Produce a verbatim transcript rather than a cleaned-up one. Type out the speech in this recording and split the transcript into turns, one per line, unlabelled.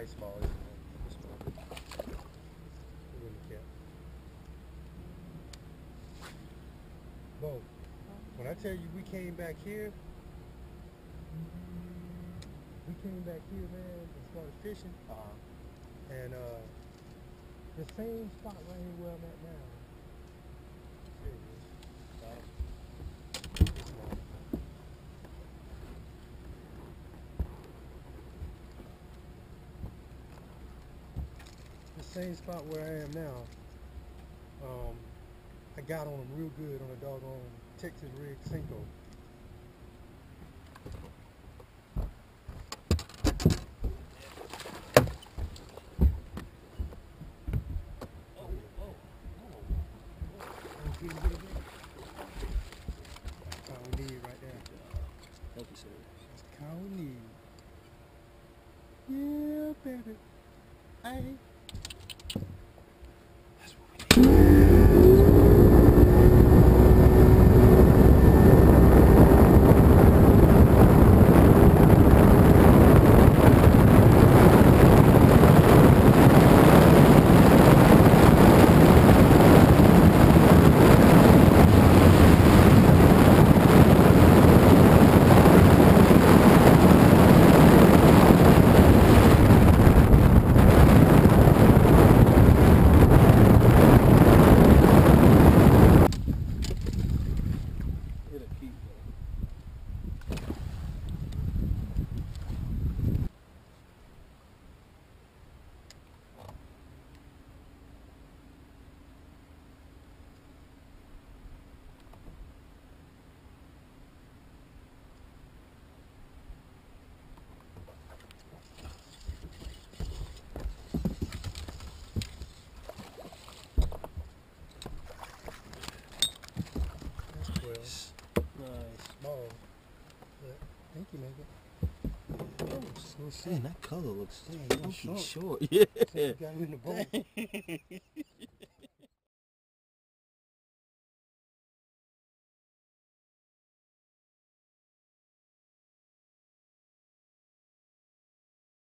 probably small. It's small. It wouldn't count. Bo, when I tell you we came back here, we came back here, man, and started fishing.
Uh-huh.
And uh, the same spot right here where I'm at now. There it is. It's small. The same spot where I am now. Um, I got on them real good on a doggone Texas rig Cinco.
Oh, oh, oh.
Oh, get it, get it, get it. That's all we need right there.
Thank you, sir.
That's all we need. Yeah, baby. Hey.
That's what we need. It'll keep though.
That's twelve.
Nice.
Small. But thank you, nigga. Oh, so
Man, that color looks
Dang,
funky
short.
short. Yeah.
You got me in the bowl.